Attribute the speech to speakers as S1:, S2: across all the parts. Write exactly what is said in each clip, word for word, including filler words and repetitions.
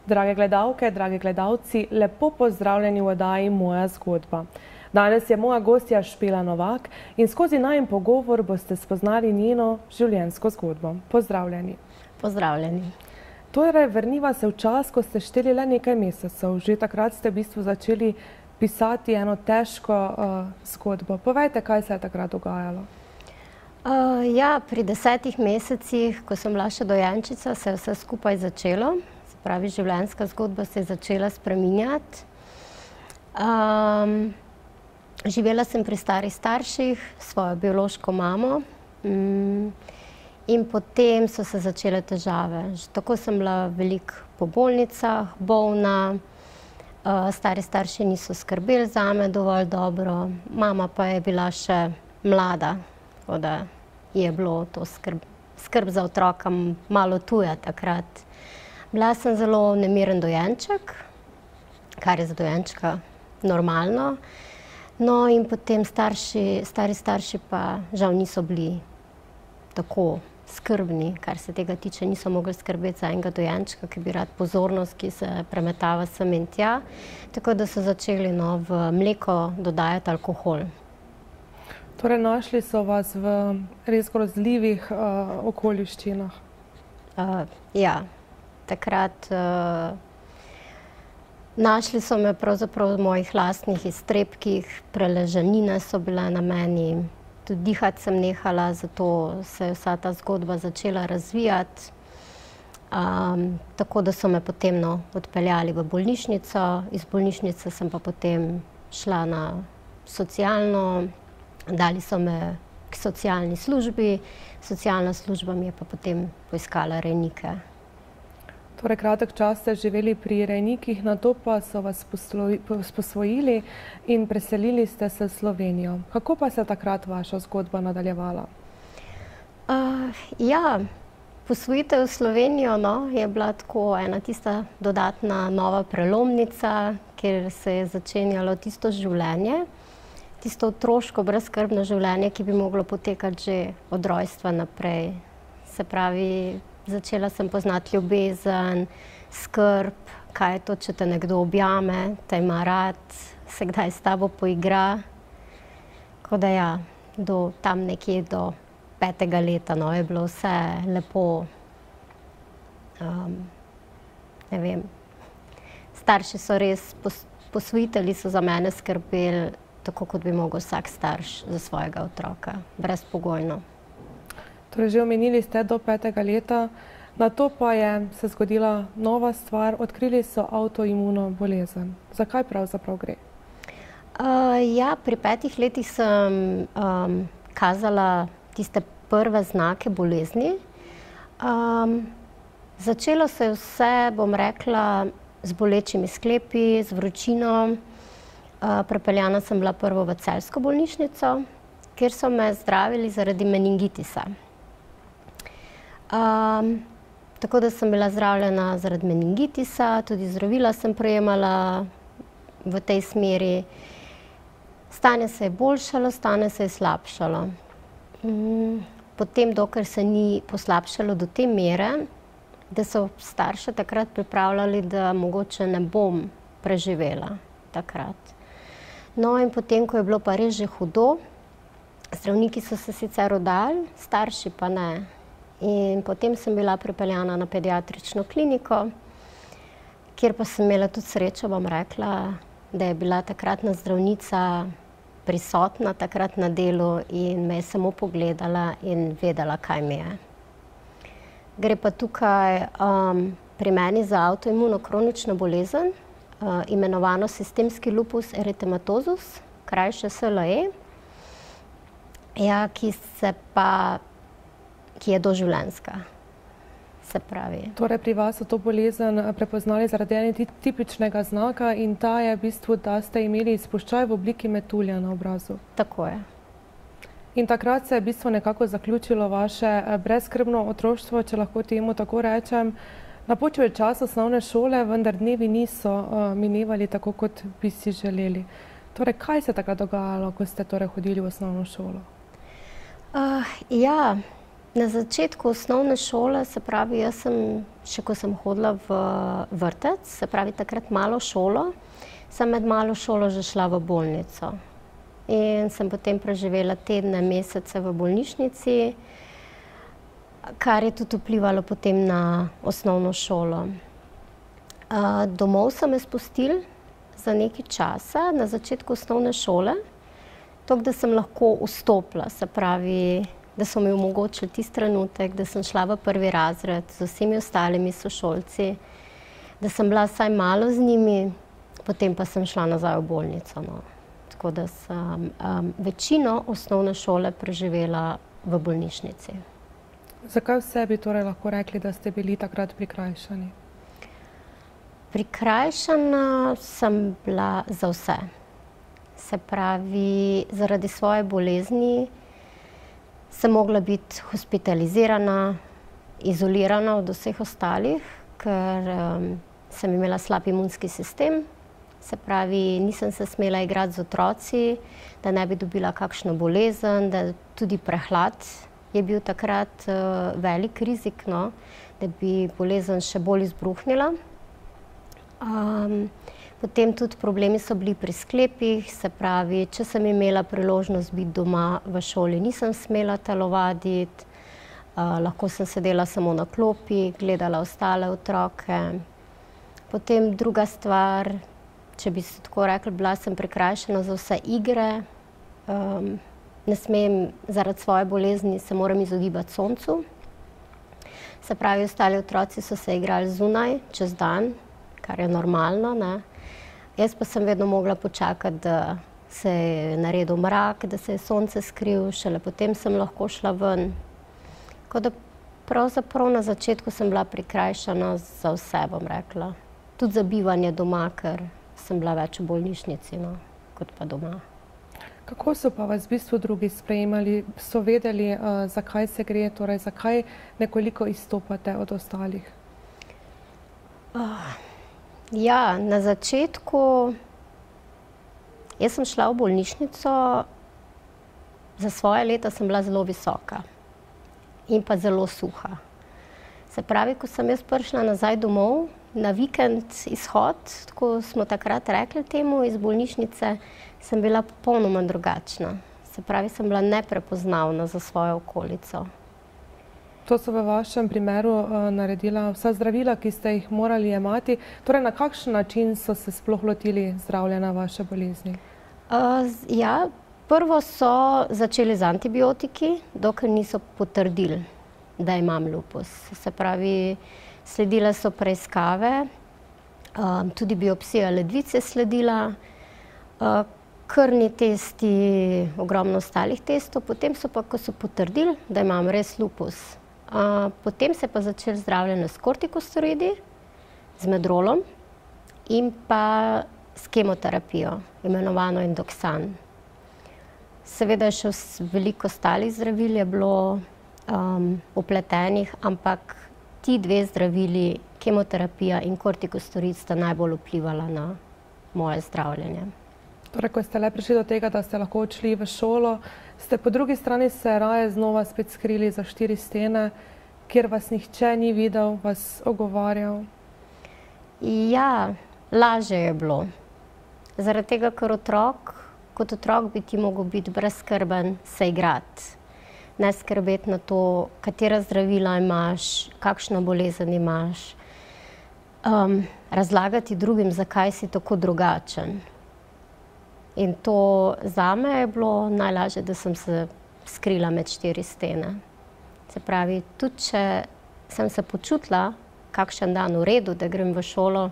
S1: Drage gledalke, dragi gledalci, lepo pozdravljeni v oddaji Moja zgodba. Danes je moja gostja Špela Novak in skozi najin pogovor boste spoznali njeno življenjsko zgodbo. Pozdravljeni.
S2: Pozdravljeni.
S1: Torej, vrniva se v čas, ko ste šteli le nekaj mesecev. Že takrat ste v bistvu začeli pisati eno težko uh, zgodbo. Povejte, kaj se je takrat dogajalo?
S2: Uh, ja, pri desetih mesecih, ko sem bila še dojenčica, se je vse skupaj začelo. Se pravi, življenjska zgodba se je začela spreminjati. Um, živela sem pri starih starših, svojo biološko mamo. Um, in potem so se začele težave. Tako sem bila veliko po bolnicah, bolna. Uh, stari starši niso skrbeli zame dovolj dobro. Mama pa je bila še mlada, tako da je bilo to skrb, skrb za otroka malo tuja takrat. Bila sem zelo nemiren dojenček, kar je za dojenčka normalno. No in potem starši, stari starši pa žal niso bili tako skrbni, kar se tega tiče, niso mogli skrbeti za enega dojenčka, ki bi rad pozornost, ki se premetava sem in tja. Tako da so začeli no, v mleko dodajati alkohol.
S1: Torej, našli so vas v res grozljivih uh, okoliščinah.
S2: Uh, ja, takrat uh, našli so me pravzaprav v mojih lastnih iztrebkih, preležanine so bile na meni, tudi dihati sem nehala, zato se je vsa ta zgodba začela razvijati. Um, tako da so me potem no, odpeljali v bolnišnico, iz bolnišnice sem pa potem šla na socialno. Dali so me k socialni službi, socialna služba mi je pa potem poiskala rejnike.
S1: Torej, kratek čas ste živeli pri rejnikih, nato pa so vas posvojili in preselili ste se v Slovenijo. Kako pa se takrat vaša zgodba nadaljevala?
S2: Uh, ja, posvojitev v Slovenijo no, je bila tako ena tista dodatna nova prelomnica, kjer se je začenjalo tisto življenje. Tisto otroško, brezskrbno življenje, ki bi moglo potekati že od rojstva naprej. Se pravi, začela sem poznati ljubezen, skrb, kaj je to, če te nekdo objame, te ima rad, se kdaj s tabo poigra. Tako da ja, do, tam nekje do petega leta no, je bilo vse lepo. Um, ne vem, starši so res, pos, posvojitelji so za mene skrbeli, tako kot bi mogel vsak starš za svojega otroka, brezpogojno.
S1: Torej, že omenili ste do petega leta, nato pa je se zgodila nova stvar, odkrili so avtoimuno bolezen. Zakaj pravzaprav gre?
S2: Uh, ja, pri petih letih sem um, kazala tiste prve znake bolezni. Um, začelo se je vse, bom rekla, z bolečimi sklepi, z vročino. Uh, prepeljana sem bila prvo v celjsko bolnišnico, kjer so me zdravili zaradi meningitisa. Um, tako da sem bila zdravljena zaradi meningitisa, tudi zdravila sem prejemala v tej smeri. Stanje se je boljšalo, stanje se je slabšalo. Um, potem, dokler se ni poslabšalo do te mere, da so starše takrat pripravljali, da mogoče ne bom preživela takrat. No in potem, ko je bilo pa res že hudo, zdravniki so se sicer oddali, starši pa ne. In potem sem bila pripeljana na pediatrično kliniko, kjer pa sem imela tudi srečo, bom rekla, da je bila takratna zdravnica prisotna takrat na delu in me je samo pogledala in vedela, kaj mi je. Gre pa tukaj um, pri meni za avtoimuno kronično bolezen, Uh, imenovano sistemski lupus eritematosus, krajše S L E, ja, ki, se pa, ki je doživljenjska, se pravi.
S1: Torej, pri vas so to bolezen prepoznali zaradi enega tipičnega znaka in ta je v bistvu, da ste imeli izpuščaj v obliki metulja na obrazu.
S2: Tako je.
S1: In takrat se je v bistvu nekako zaključilo vaše brezskrbno otroštvo, če lahko temu tako rečem. Napočil je čas osnovne šole, vendar dnevi niso uh, minevali tako, kot bi si želeli. Torej, kaj se je takrat dogajalo, ko ste torej hodili v osnovno šolo?
S2: Uh, ja, Na začetku osnovne šole, se pravi, jaz sem, še ko sem hodila v vrtec, se pravi takrat malo šolo, sem med malo šolo že šla v bolnico. In sem potem preživela tedne, mesece v bolnišnici, kar je tudi vplivalo potem na osnovno šolo. Domov so me spustili za nekaj časa, na začetku osnovne šole, tako da sem lahko vstopila, se pravi, da so mi omogočili tisti trenutek, da sem šla v prvi razred z vsemi ostalimi sošolci, da sem bila vsaj malo z njimi, potem pa sem šla nazaj v bolnico. No. Tako da sem um, večino osnovne šole preživela v bolnišnici.
S1: Zakaj vse bi torej lahko rekli, da ste bili takrat prikrajšani?
S2: Prikrajšana sem bila za vse. Se pravi, zaradi svoje bolezni sem mogla biti hospitalizirana, izolirana od vseh ostalih, ker um, sem imela slab imunski sistem. Se pravi, nisem se smela igrati z otroci, da ne bi dobila kakšno bolezen, da tudi prehlad je bil takrat uh, velik rizik, no, da bi bolezen še bolj izbruhnila. Um, potem tudi problemi so bili pri sklepih, se pravi, če sem imela priložnost biti doma v šoli, nisem smela telovaditi, uh, lahko sem sedela samo na klopi, gledala ostale otroke. Potem druga stvar, če bi se tako rekli, bila sem prikrajšana za vse igre. Um, ne smem, zaradi svoje bolezni se moram izogibati soncu. Se pravi, ostali otroci so se igrali zunaj, čez dan, kar je normalno, ne. Jaz pa sem vedno mogla počakati, da se je naredil mrak, da se je sonce skril, šele potem sem lahko šla ven. Tako da pravzaprav na začetku sem bila prikrajšana za vse, bom rekla. Tudi za bivanje doma, ker sem bila več v bolnišnici, no, kot pa doma.
S1: Kako so pa vas v bistvu drugi sprejemali? So vedeli, uh, zakaj se gre, torej zakaj nekoliko izstopate od ostalih?
S2: Uh, ja, na začetku, jaz sem šla v bolnišnico, za svoje leta sem bila zelo visoka in pa zelo suha. Se pravi, ko sem jaz prišla nazaj domov, na vikend izhod, tako smo takrat rekli temu, iz bolnišnice, sem bila popolnoma drugačna. Se pravi, sem bila neprepoznavna za svojo okolico.
S1: To so v vašem primeru uh, naredila vsa zdravila, ki ste jih morali jemati. Torej, na kakšen način so se sploh lotili zdravljenja vaše bolezni?
S2: Uh, ja, prvo so začeli z antibiotiki, dokler niso potrdili, da imam lupus. Se pravi, sledile so preiskave, um, tudi biopsija ledvice sledila, uh, krvni testi, ogromno ostalih testov, potem so pa, ko so potrdili, da imam res lupus, uh, potem se pa začeli zdravljenje s kortikosteroidi, z medrolom in pa s kemoterapijo, imenovano Indoksan. Seveda še veliko ostalih zdravil je bilo um, upletenih, ampak ti dve zdravili, kemoterapija in kortikosteroid, sta najbolj vplivala na moje zdravljenje.
S1: Torej, ko ste le prišli do tega, da ste lahko odšli v šolo, ste po drugi strani se raje znova spet skrili za štiri stene, kjer vas nihče ni videl, vas ogovarjal?
S2: Ja, lažje je bilo. Zaradi tega, ker otrok, kot otrok bi ti mogel biti brezskrben, se igrati. Ne skrbeti na to, katera zdravila imaš, kakšno bolezen imaš. Um, razlagati drugim, zakaj si tako drugačen. In to zame je bilo najlažje, da sem se skrila med štiri stene. Se pravi, tudi če sem se počutila kakšen dan v redu, da grem v šolo,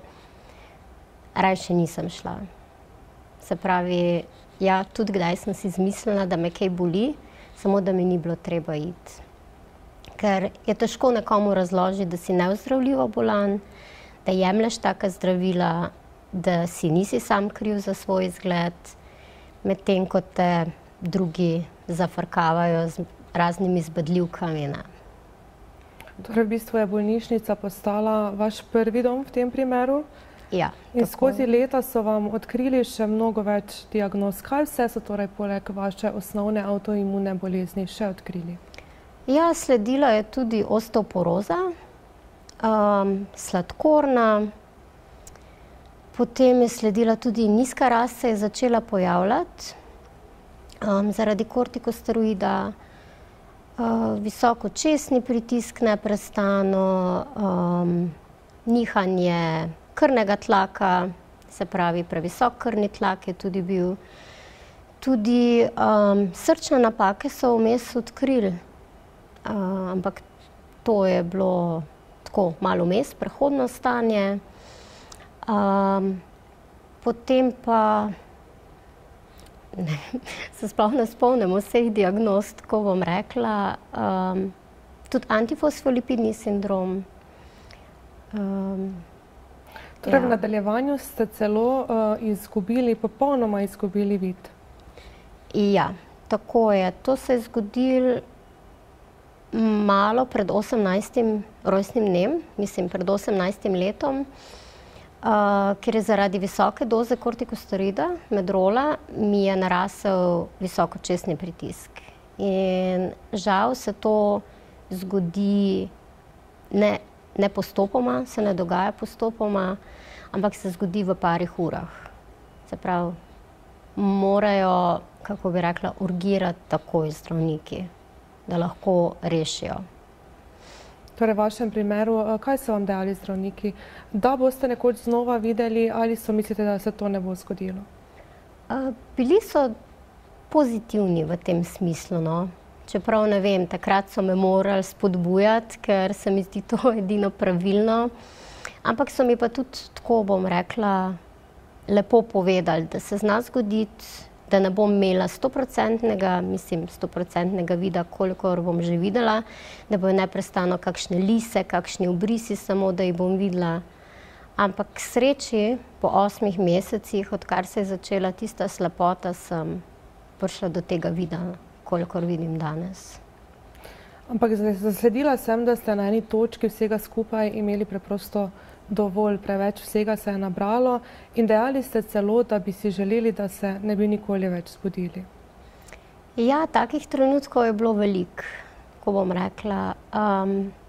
S2: rajše nisem šla. Se pravi, ja, tudi kdaj sem si izmislila, da me kaj boli, samo da mi ni bilo treba iti. Ker je težko nekomu razložiti, da si neozdravljivo bolan, da jemlješ taka zdravila, da si nisi sam kriv za svoj izgled, medtem ko te drugi zafrkavajo z raznimi zbadljivkami. Ne.
S1: Torej, v bistvu je bolnišnica postala vaš prvi dom v tem primeru?
S2: Ja.
S1: In skozi leta so vam odkrili še mnogo več diagnoz. Kaj vse so torej poleg vaše osnovne avtoimune bolezni še odkrili?
S2: Ja, sledila je tudi osteoporoza, um, sladkorna, potem je sledila tudi nizka rast, se je začela pojavljati um, zaradi kortikosteroida, uh, visok očesni pritisk neprestano, um, nihanje krvnega tlaka, se pravi previsok krvni tlak je tudi bil. Tudi um, srčne napake so vmes odkrili, uh, ampak to je bilo tako malo vmes, prehodno stanje. Um, potem pa ne, se sploh ne spomnim vseh diagnoz, tako bom rekla. Um, tudi antifosfolipidni sindrom. Um,
S1: torej,
S2: ja.
S1: V nadaljevanju ste celo uh, izgubili, popolnoma izgubili vid.
S2: Ja, tako je. To se je zgodilo malo pred osemnajstim rojstnim dnem, mislim pred osemnajstim letom, Uh, ker je zaradi visoke doze kortikosteroida, medrola, mi je narasel visok očesni pritisk. In žal se to zgodi ne, ne postopoma, se ne dogaja postopoma, ampak se zgodi v parih urah. Se pravi, morajo, kako bi rekla, urgirati takoj zdravniki, da lahko rešijo.
S1: Torej, v vašem primeru, kaj so vam dejali zdravniki? Da boste nekoč znova videli ali so mislite, da se to ne bo zgodilo?
S2: Uh, bili so pozitivni v tem smislu, no. Čeprav ne vem, takrat so me morali spodbujati, ker se mi zdi to edino pravilno. Ampak so mi pa tudi, tako bom rekla, lepo povedali, da se zna zgoditi, da ne bom imela stoprocentnega, mislim, stoprocentnega vida, kolikor bom že videla, da bojo neprestano kakšne lise, kakšni obrisi samo, da jih bom videla. Ampak k sreči, po osmih mesecih, odkar se je začela tista slepota, sem prišla do tega vida, kolikor vidim danes.
S1: Ampak zasledila sem, da ste na eni točki vsega skupaj imeli preprosto dovolj, preveč vsega se je nabralo in dejali ste celo, da bi si želeli, da se ne bi nikoli več zbudili.
S2: Ja, takih trenutkov je bilo veliko, ko bom rekla. Um,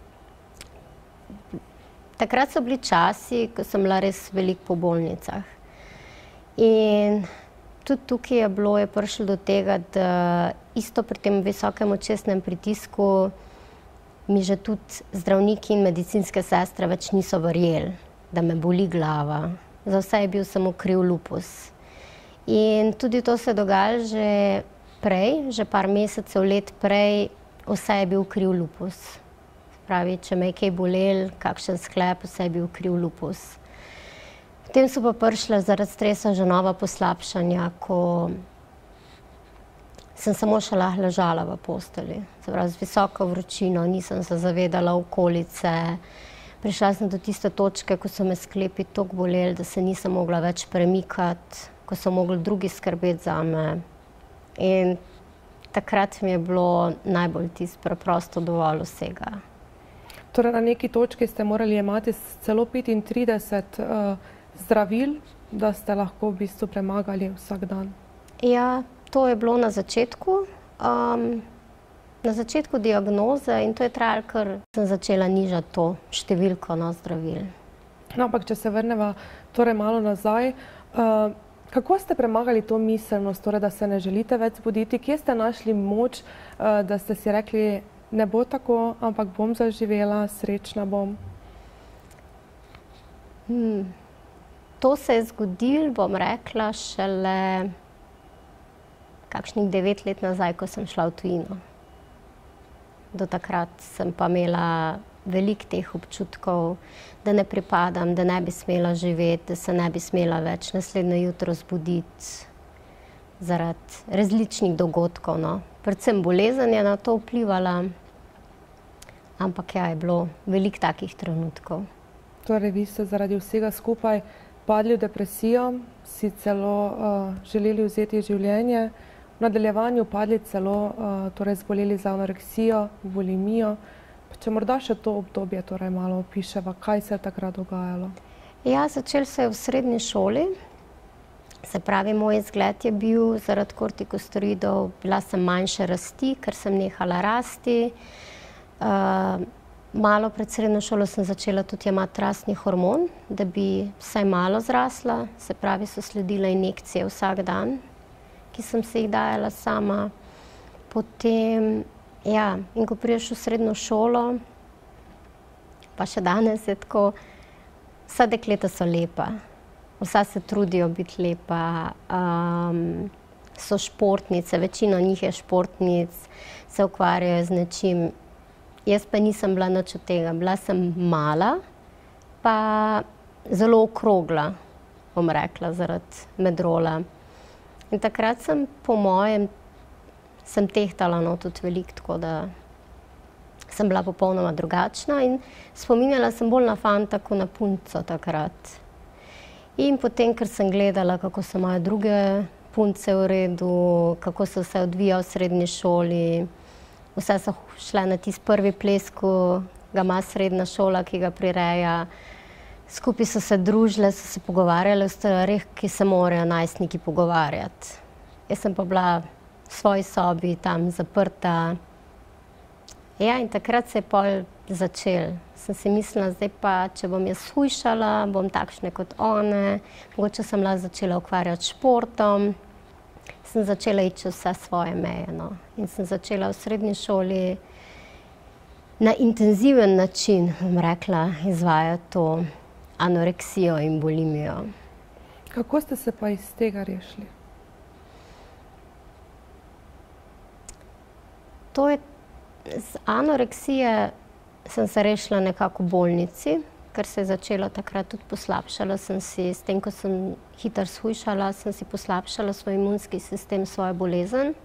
S2: takrat so bili časi, ko sem bila res veliko po bolnicah. In tudi tukaj je bilo, je prišlo do tega, da isto pri tem visokem očesnem pritisku mi že tudi zdravniki in medicinske sestre več niso verjeli, da me boli glava. Za vse je bil samo kriv lupus. In tudi to se je dogajalo že prej, že par mesecev, let prej, vse je bil kriv lupus. Pravi, če me je kaj bolel, kakšen sklep, vse je bil kriv lupus. Potem so pa prišle zaradi stresa že nova poslabšanja, ko sem samo še lahko ležala v posteli. Se pravi, z visoko vročino, nisem se zavedala okolice. Prišla sem do tiste točke, ko so me sklepi toliko boleli, da se nisem mogla več premikati, ko so mogli drugi skrbeti zame. In takrat mi je bilo najbolj tisto preprosto dovolj vsega.
S1: Torej, na neki točki ste morali jemati celo petintrideset uh, zdravil, da ste lahko v bistvu premagali vsak dan.
S2: Ja, to je bilo na začetku, um, na začetku diagnoze in to je trajalo, ker sem začela nižati to številko na zdravil.
S1: No, ampak če se vrneva torej malo nazaj, uh, kako ste premagali to miselnost, torej, da se ne želite več zbuditi? Kje ste našli moč, uh, da ste si rekli, ne bo tako, ampak bom zaživela, srečna bom?
S2: Hmm. To se je zgodilo, bom rekla, šele kakšnih devet let nazaj, ko sem šla v tujino. Do takrat sem pa imela veliko teh občutkov, da ne pripadam, da ne bi smela živeti, da se ne bi smela več naslednje jutro zbuditi zaradi različnih dogodkov, no. Predvsem bolezen je na to vplivala, ampak ja, je bilo veliko takih trenutkov.
S1: Torej, vi ste zaradi vsega skupaj padli v depresijo, si celo uh, želeli vzeti življenje, v nadaljevanju padli celo, uh, torej zboleli za anoreksijo, bulimijo. Če morda še to obdobje torej malo opiševa, kaj se je takrat dogajalo?
S2: Ja, začelo se je v srednji šoli. Se pravi, moj izgled je bil zaradi kortikosteroidov, bila sem manjše rasti, ker sem nehala rasti. Uh, malo pred srednjo šolo sem začela tudi jemati rastni hormon, da bi vsaj malo zrasla. Se pravi, so sledile injekcije vsak dan, ki sem se jih dajala sama. Potem, ja, in ko prideš v srednjo šolo, pa še danes je tako, vsa dekleta so lepa. Vsa se trudijo biti lepa, um, so športnice, večina njih je športnic, se ukvarjajo z nečim. Jaz pa nisem bila nič od tega. Bila sem mala, pa zelo okrogla, bom rekla, zaradi medrola. In takrat sem, po mojem, sem tehtala no, tudi veliko, tako da sem bila popolnoma drugačna in spominjala sem bolj na fanta, kot na punco takrat. In potem, ker sem gledala, kako so moje druge punce v redu, kako se vse odvija v srednji šoli, vse so šle na tisti prvi ples, ko ga ima srednja šola, ki ga prireja. Skupaj so se družile, so se pogovarjale o stvareh, ki se morajo najstniki pogovarjati. Jaz sem pa bila v svoji sobi, tam zaprta. Ja, in takrat se je pol začel. Sem si mislila, zdaj pa, če bom jaz shujšala, bom takšne kot one. Mogoče sem lahko začela ukvarjati športom. Sem začela iti vse svoje meje, no. In sem začela v srednji šoli na intenziven način, bom rekla, izvajati to anoreksijo in bulimijo.
S1: Kako ste se pa iz tega rešili?
S2: To je, z anoreksije sem se rešila nekako v bolnici, ker se je začelo takrat tudi poslabšala sem si, s tem, ko sem hitro shujšala, sem si poslabšala svoj imunski sistem, svojo bolezen.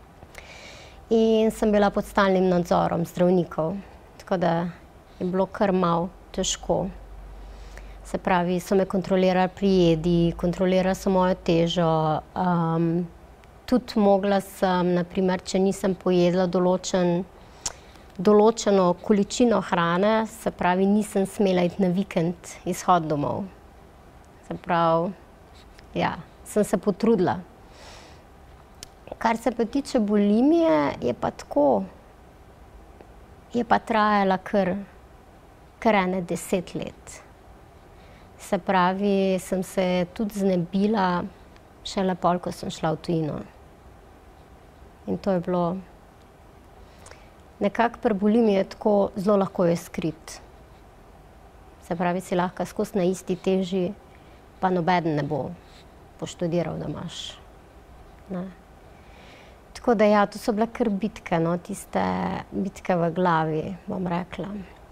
S2: In sem bila pod stalnim nadzorom zdravnikov, tako da je bilo kar malo težko. Se pravi, so me kontrolirali pri jedi, kontrolirali so mojo težo. Um, tudi mogla sem, naprimer, če nisem pojedla določen določeno količino hrane, se pravi, nisem smela iti na vikend izhod domov. Se pravi, ja, sem se potrudila. Kar se pa tiče bulimije, je pa tako, je pa trajala kar, kar ene deset let. Se pravi, sem se tudi znebila šele pol, ko sem šla v tujino. In to je bilo nekako pri bulimiji je tako, zelo lahko je skrit. Se pravi, si lahko skozi na isti teži, pa nobeden ne bo poštudiral, da imaš. Ne. Tako da ja, to so bile kar bitke, no, tiste bitke v glavi, bom rekla.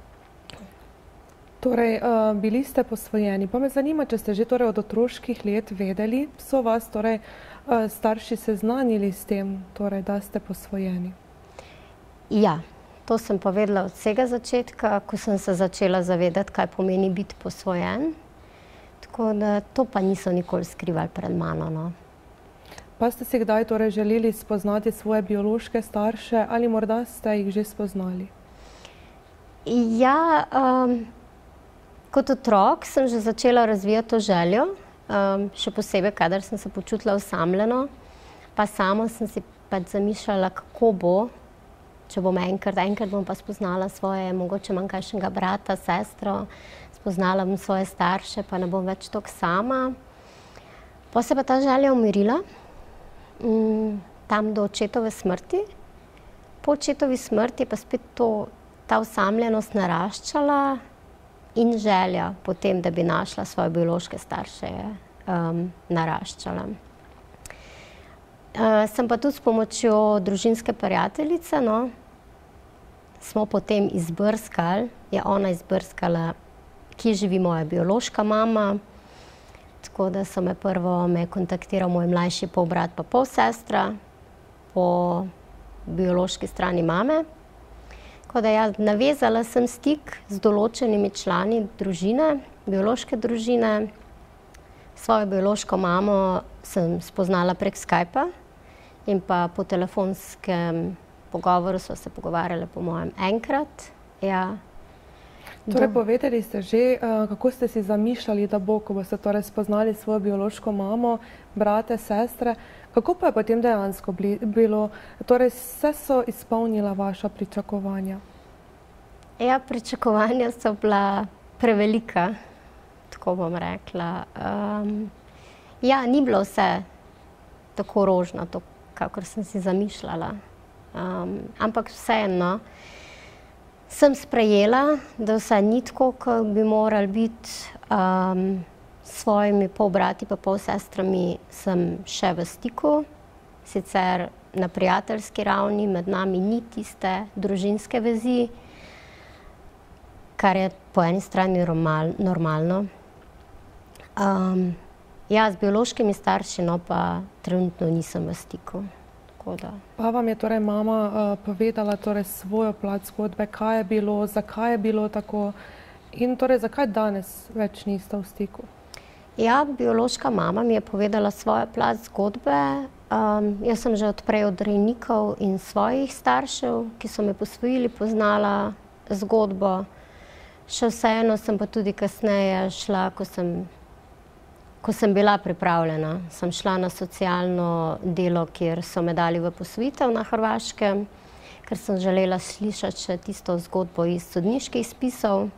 S1: Torej, uh, bili ste posvojeni. Pa me zanima, če ste že torej od otroških let vedeli, so vas torej uh, starši seznanili s tem, torej, da ste posvojeni?
S2: Ja, to sem povedala od vsega začetka, ko sem se začela zavedati, kaj pomeni biti posvojen. Tako da to pa niso nikoli skrivali pred mano, no.
S1: Pa ste si kdaj torej želeli spoznati svoje biološke starše ali morda ste jih že spoznali?
S2: Ja, um, kot otrok sem že začela razvijati to željo, um, še posebej, kadar sem se počutila osamljeno, pa sama sem si pač zamišljala, kako bo, če bom enkrat, enkrat bom pa spoznala svoje, mogoče imam kakšnega brata, sestro, spoznala bom svoje starše, pa ne bom več toliko sama. Potem se pa ta želja umirila, tam do očetove smrti. Po očetovi smrti pa spet to, ta osamljenost naraščala in želja potem, da bi našla svoje biološke starše, um, naraščala. Uh, sem pa tudi s pomočjo družinske prijateljice, no, smo potem izbrskali, je ona izbrskala, kje živi moja biološka mama, tako da so me prvo me kontaktiral moj mlajši polbrat pa polsestra po biološki strani mame. Tako da ja, navezala sem stik z določenimi člani družine, biološke družine. Svojo biološko mamo sem spoznala prek Skypa in pa po telefonskem pogovoru so se pogovarjali po mojem enkrat. Ja.
S1: Torej, povedali ste že, kako ste si zamišljali, da bo, ko boste torej spoznali svojo biološko mamo, brate, sestre. Kako pa je potem dejansko bilo? Torej, vse so izpolnila vaša pričakovanja?
S2: Ja, pričakovanja so bila prevelika, tako bom rekla. Um, ja, ni bilo vse tako rožnato, kakor sem si zamišljala. Um, ampak vseeno sem sprejela, da vse ni tako, kot bi morali biti. Um, s svojimi polbrati pa polsestrami sem še v stiku. Sicer na prijateljski ravni med nami ni tiste družinske vezi, kar je po eni strani normalno. Um, ja, z biološkimi starši, no, pa trenutno nisem v stiku.
S1: Pa vam je torej mama uh, povedala torej svojo plat zgodbe, kaj je bilo, zakaj je bilo tako in torej zakaj danes več niste v stiku?
S2: Ja, biološka mama mi je povedala svojo plat zgodbe. Um, jaz sem že od prej od rejnikov in svojih staršev, ki so me posvojili, poznala zgodbo. Še vseeno sem pa tudi kasneje šla, ko sem Ko sem bila pripravljena, sem šla na socialno delo, kjer so me dali v posvojitev na Hrvaškem, ker sem želela slišati še tisto zgodbo iz sodniških spisov.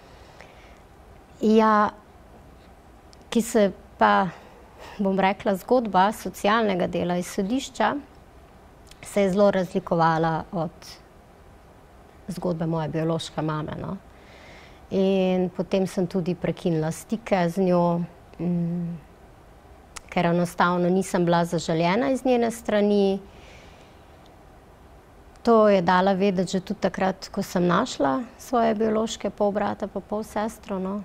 S2: Ja, ki se pa, bom rekla, zgodba socialnega dela iz sodišča se je zelo razlikovala od zgodbe moje biološke mame, no. In potem sem tudi prekinila stike z njo, Mm, ker enostavno nisem bila zaželjena iz njene strani. To je dala vedeti že tudi takrat, ko sem našla svoje biološke polbrata pa polsestro, no.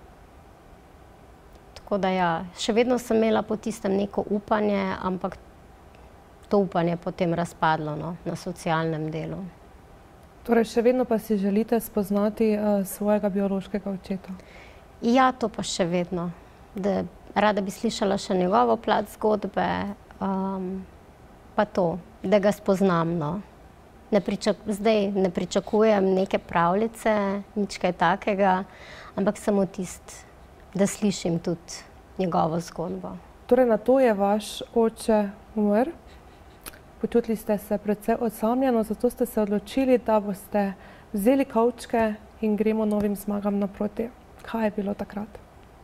S2: Tako da ja, še vedno sem imela po tistem neko upanje, ampak to upanje potem razpadlo, no, na socialnem delu.
S1: Torej, še vedno pa si želite spoznati uh, svojega biološkega očeta?
S2: Ja, to pa še vedno. Da rada bi slišala še njegovo plat zgodbe, um, pa to, da ga spoznam, no. Ne pričak, zdaj ne pričakujem neke pravljice, nič kaj takega, ampak samo tist, da slišim tudi njegovo zgodbo.
S1: Torej, na to je vaš oče umrl. Počutili ste se precej osamljeno, zato ste se odločili, da boste vzeli kovčke in gremo novim zmagam naproti. Kaj je bilo takrat?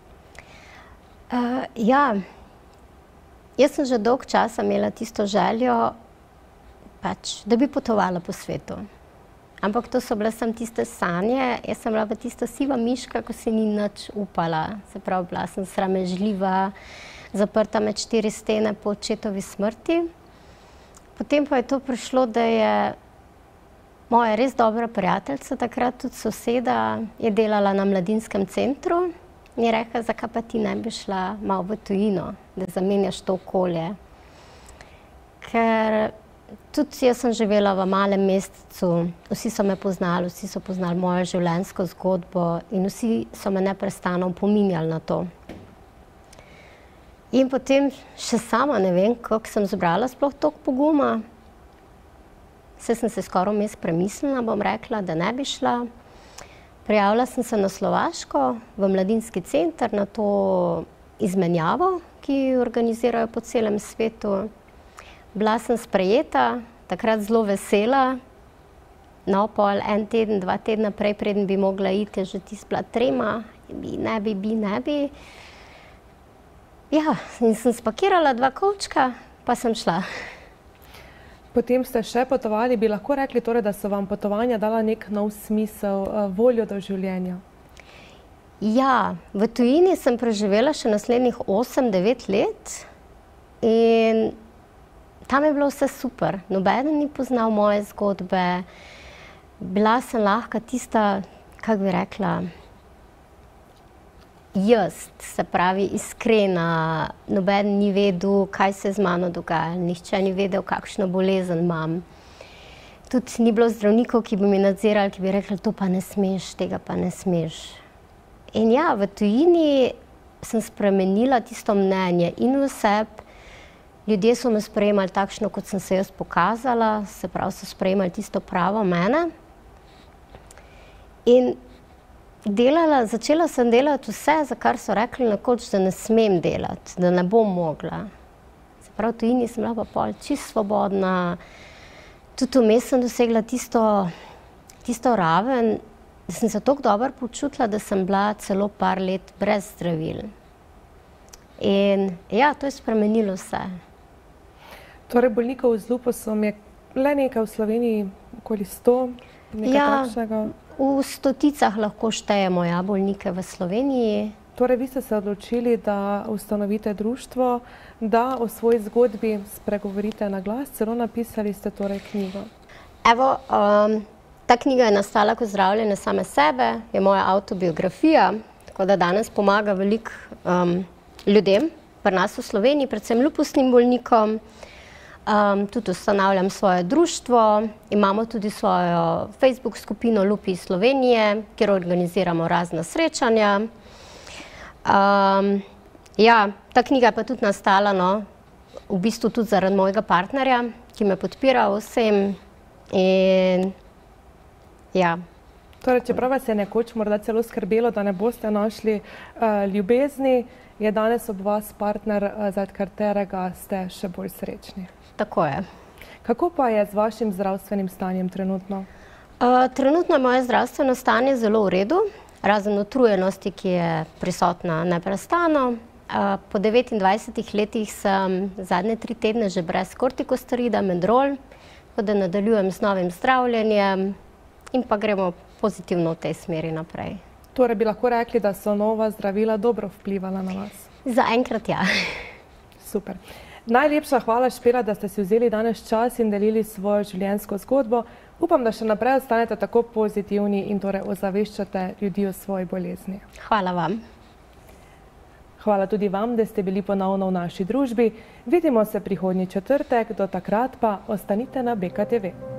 S2: Uh, ja, jaz sem že dolg časa imela tisto željo, pač, da bi potovala po svetu. Ampak to so bile sem tiste sanje, jaz sem bila pa tista siva miška, ko si ni nič upala. Se pravi, bila sem sramežljiva, zaprta med štiri stene po očetovi smrti. Potem pa je to prišlo, da je moja res dobra prijateljica, takrat tudi soseda, je delala na mladinskem centru. In je rekla, zakaj pa ti ne bi šla malo v tujino, da zamenjaš to okolje. Ker tudi jaz sem živela v malem mestecu, vsi so me poznali, vsi so poznali mojo življenjsko zgodbo in vsi so me neprestano opominjali na to. In potem še sama ne vem, kako sem zbrala sploh toliko poguma. Saj sem se skoraj vmes premislila, bom rekla, da ne bi šla. Prijavila sem se na Slovaško, v mladinski center, na to izmenjavo, ki organizirajo po celem svetu. Bila sem sprejeta, takrat zelo vesela. No, pol en teden, dva tedna prej, preden bi mogla iti, že tisto bila trema, bi, ne bi, bi, ne bi. Ja, in sem spakirala dva kovčka, pa sem šla.
S1: Potem ste še potovali, bi lahko rekli torej, da so vam potovanja dala nek nov smisel, voljo do življenja?
S2: Ja, v tujini sem preživela še naslednjih osem, devet let in tam je bilo vse super. Nobeden ni poznal moje zgodbe. Bila sem lahko tista, kako bi rekla, jaz, se pravi iskrena, nobeden ni vedel, kaj se z mano dogaja, nihče ni vedel, kakšno bolezen imam. Tudi ni bilo zdravnikov, ki bi mi nadzirali, ki bi rekli, to pa ne smeš, tega pa ne smeš. In ja, v tujini sem spremenila tisto mnenje in v sebi. Ljudje so me sprejemali takšno, kot sem se jaz pokazala, se pravi, so sprejemali tisto pravo mene. In Delala, začela sem delati vse, za kar so rekli nekoč, da ne smem delati, da ne bom mogla. Se pravi, v tujini sem bila pa pol čisto svobodna. Tudi vmes sem dosegla tisto, tisto raven, da sem se tako dobro počutila, da sem bila celo par let brez zdravil. In ja, to je spremenilo vse.
S1: Torej, bolnikov z lupusom je le nekaj v Sloveniji, okoli sto, nekaj
S2: ja,
S1: takšnega?
S2: V stoticah lahko štejemo ja, bolnike v Sloveniji.
S1: Torej, vi ste se odločili, da ustanovite društvo, da o svoji zgodbi spregovorite na glas, celo napisali ste torej knjigo.
S2: Evo, um, ta knjiga je nastala kot zdravljenje same sebe, je moja avtobiografija, tako da danes pomaga veliko um, ljudem, pri nas v Sloveniji, predvsem lupusnim bolnikom. Um, tudi ustanavljam svoje društvo, imamo tudi svojo Facebook skupino Lupi Slovenije, kjer organiziramo razna srečanja. Um, ja, ta knjiga je pa tudi nastala, no, v bistvu tudi zaradi mojega partnerja, ki me podpira vsem. In, ja.
S1: Torej, čeprav vas je nekoč morda celo skrbelo, da ne boste našli uh, ljubezni, je danes ob vas partner, uh, zaradi katerega ste še bolj srečni.
S2: Tako je.
S1: Kako pa je z vašim zdravstvenim stanjem trenutno?
S2: Uh, trenutno je moje zdravstveno stanje zelo v redu, razen utrujenosti, ki je prisotna neprestano. Uh, po devetindvajsetih letih sem zadnje tri tedne že brez kortikosterida, Medrol, tako da nadaljujem z novim zdravljenjem in pa gremo pozitivno v tej smeri naprej.
S1: Torej bi lahko rekli, da so nova zdravila dobro vplivala na vas?
S2: Zaenkrat ja.
S1: Super. Najlepša hvala, Špela, da ste si vzeli danes čas in delili svojo življenjsko zgodbo. Upam, da še naprej ostanete tako pozitivni in torej ozaveščate ljudi o svoji bolezni.
S2: Hvala vam.
S1: Hvala tudi vam, da ste bili ponovno v naši družbi. Vidimo se prihodnji četrtek, do takrat pa ostanite na B K T V.